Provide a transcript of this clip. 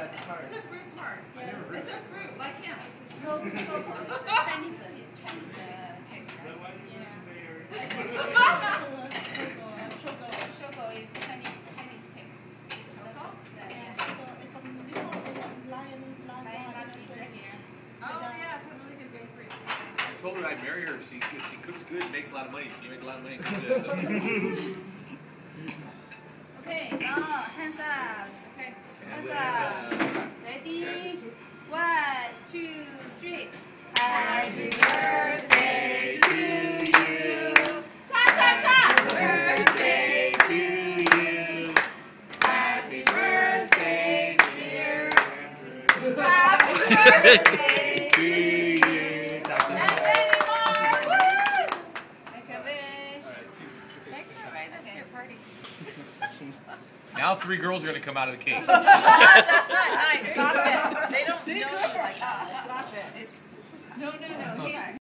it's a tart. It's a fruit tart. I never heard It's a fruit. Why can't it? So it's a Chinese cake. Choco is Chinese cake. Oh yeah, it's a really good bakery. I told her I'd marry her if she cooks good, makes a lot of money. She makes a lot of money. Okay, now hands up. Okay. Hands up. Ready? 1, 2, 3. Happy birthday to you. Cha-cha-cha! Birthday to you. Happy birthday, dear. Happy birthday to you. And many more! Woo! Make a wish. Thanks for inviting us to your party. Now 3 girls are going to come out of the cake. That's not